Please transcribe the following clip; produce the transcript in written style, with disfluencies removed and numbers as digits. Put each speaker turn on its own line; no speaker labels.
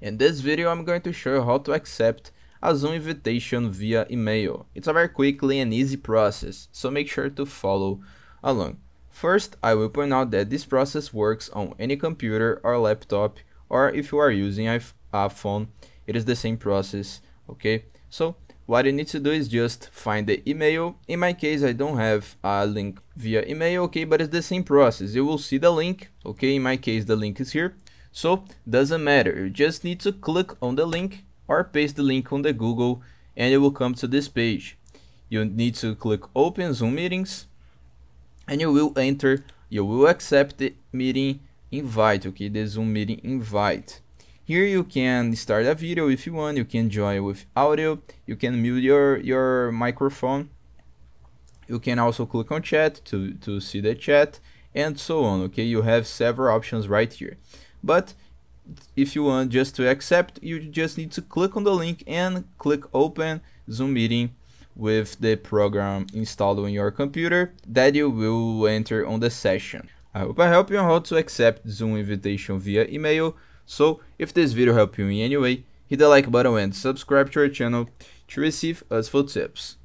In this video, I'm going to show you how to accept a Zoom invitation via email. It's a very quickly and easy process, so make sure to follow along. First, I will point out that this process works on any computer or laptop, or if you are using a phone, it is the same process, okay? So what you need to do is just find the email. In my case, I don't have a link via email, okay, but it's the same process. You will see the link, okay? In my case, the link is here. So doesn't matter, you just need to click on the link or paste the link on the Google and you will come to this page. You need to click open Zoom meetings and you will accept the meeting invite, okay, the Zoom meeting invite. Here you can start a video if you want, you can join with audio, you can mute your microphone, you can also click on chat to see the chat and so on, okay? You have several options right here. But if you want just to accept, you just need to click on the link and click open Zoom meeting with the program installed on your computer that you will enter on the session. I hope I helped you on how to accept Zoom invitation via email. So if this video helped you in any way, hit the like button and subscribe to our channel to receive useful tips.